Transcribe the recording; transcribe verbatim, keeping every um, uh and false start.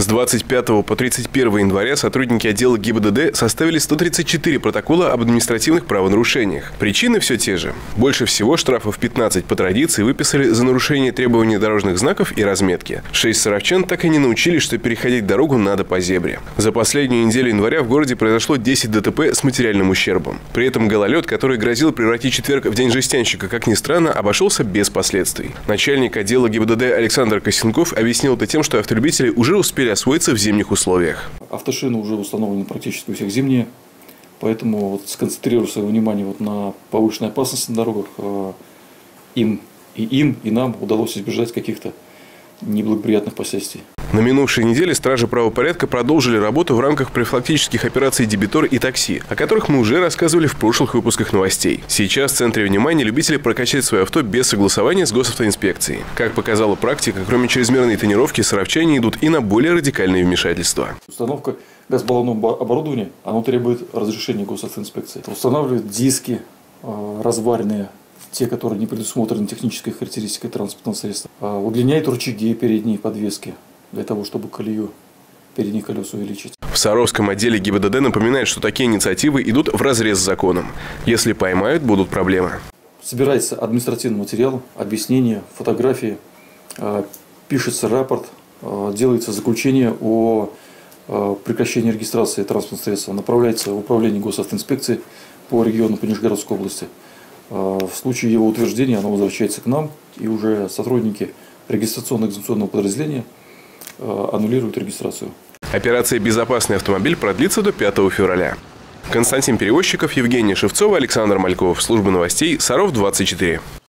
двадцать пятого по тридцать первое января сотрудники отдела ГИБДД составили сто тридцать четыре протокола об административных правонарушениях. Причины все те же. Больше всего штрафов пятнадцать по традиции выписали за нарушение требований дорожных знаков и разметки. Шесть саровчан так и не научились, что переходить дорогу надо по зебре. За последнюю неделю января в городе произошло десять ДТП с материальным ущербом. При этом гололед, который грозил превратить четверг в день жестянщика, как ни странно, обошелся без последствий. Начальник отдела ГИБДД Александр Косенков объяснил это тем, что автолюбители уже успели освоиться в зимних условиях. Автошины уже установлены практически у всех зимние, поэтому вот сконцентрирую свое внимание вот на повышенной опасности на дорогах. Им и им, и нам удалось избежать каких-то неблагоприятных последствий. На минувшей неделе стражи правопорядка продолжили работу в рамках профилактических операций «Дебитор» и «Такси», о которых мы уже рассказывали в прошлых выпусках новостей. Сейчас в центре внимания любители прокачать свое авто без согласования с госавтоинспекцией. Как показала практика, кроме чрезмерной тонировки, саровчане идут и на более радикальные вмешательства. Установка газобаллонного оборудования, оно требует разрешения госавтоинспекции. Устанавливают диски разваренные, те, которые не предусмотрены технической характеристикой транспортного средства. Удлиняет рычаги передней подвески для того, чтобы колею передних колес увеличить. В Саровском отделе ГИБДД напоминает, что такие инициативы идут вразрез с законом. Если поймают, будут проблемы. Собирается административный материал, объяснение, фотографии, пишется рапорт, делается заключение о прекращении регистрации транспортного средства, направляется в управление госавтоинспекции по региону, по Нижегородской области. В случае его утверждения оно возвращается к нам, и уже сотрудники регистрационно-экзаменационного подразделения аннулируют регистрацию. Операция «Безопасный автомобиль» продлится до пятого февраля. Константин Перевозчиков, Евгения Шевцова, Александр Мальков. Служба новостей Саров двадцать четыре.